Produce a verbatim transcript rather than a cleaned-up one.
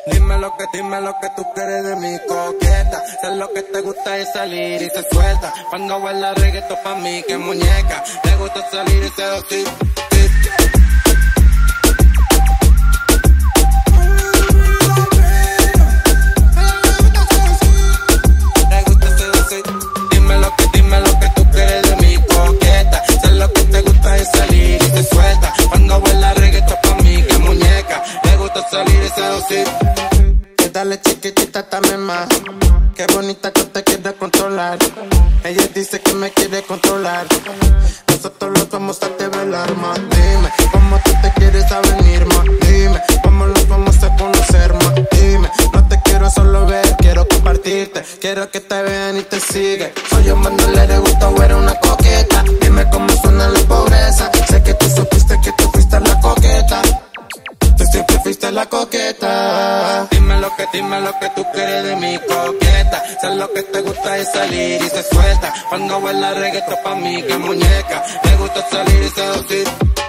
Dime lo que, dime lo que tú quieres de mi coqueta. Sé lo que te gusta es salir y se suelta. Cuando baila reggaetón pa' mí que muñeca. Le gusta salir y seducir. Le gusta seducir. Dime lo que, dime lo que tú quieres de mi coqueta. Sé lo que te gusta es salir y se suelta. Cuando baila reggaetón pa' mí que muñeca. Le gusta salir y seducir. Dale chiquitita, dame más. Qué bonita que te quiere controlar. Ella dice que me quiere controlar. Nosotros los vamos a develar más. Dime, cómo tú te quieres a venir más. Dime, cómo nos vamos a conocer más. Dime, no te quiero solo ver, quiero compartirte. Quiero que te vean y te sigan. Soy un bandolero, le gusta o eres una coqueta. Dime cómo suena la pobreza. Sé que tú supiste que tú fuiste la coqueta. Tú siempre fuiste la coqueta. Dime lo que, dime lo que tú quieres de mi coqueta. Sé lo que te gusta es salir y se suelta. Cuando baila reggaetón pa' mí que muñeca. Le gusta salir y seducir.